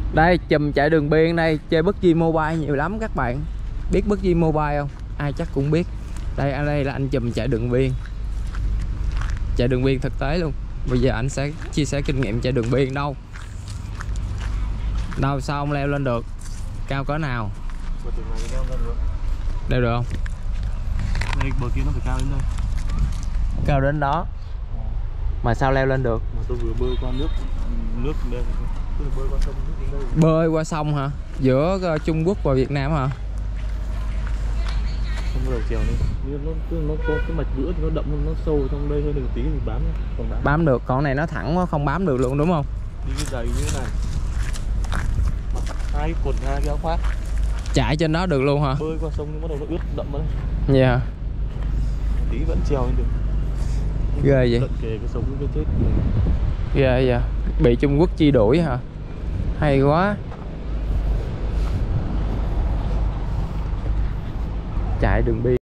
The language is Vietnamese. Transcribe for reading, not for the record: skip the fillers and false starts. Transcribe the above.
Đây chùm chạy đường biên đây, chơi PUBG Mobile nhiều lắm các bạn. Biết PUBG Mobile không? Ai chắc cũng biết. Đây là anh chùm chạy đường biên. Chạy đường biên thực tế luôn. Bây giờ anh sẽ chia sẻ kinh nghiệm chạy đường biên đâu. Đâu sao không leo lên được? Cao cỡ nào? Leo được không? Đây bờ kia nó phải cao đến đây. Cao đến đó. Mà sao leo lên được? Mà tôi vừa bơi qua nước đây. Tôi bơi qua sông nước đến đây. Bơi qua sông hả? Giữa Trung Quốc và Việt Nam hả? Không có đầu chèo nên nó có cái mạch vữa thì nó đậm hơn, nó sâu trong đây hơn được tí thì bám. Còn bám được, còn này nó thẳng quá không bám được luôn đúng không? Đi cái giày như thế này. Mặc hai quần hai cái áo khoác. Chạy trên đó được luôn hả? Bơi qua sông nhưng bắt đầu nó ướt đậm đấy. Dạ yeah. Tí vẫn trèo lên được. Ghê vậy. Lận kề cái sống cái chết. Ghê vậy. Bị Trung Quốc truy đuổi hả? Hay quá. Chạy đường biên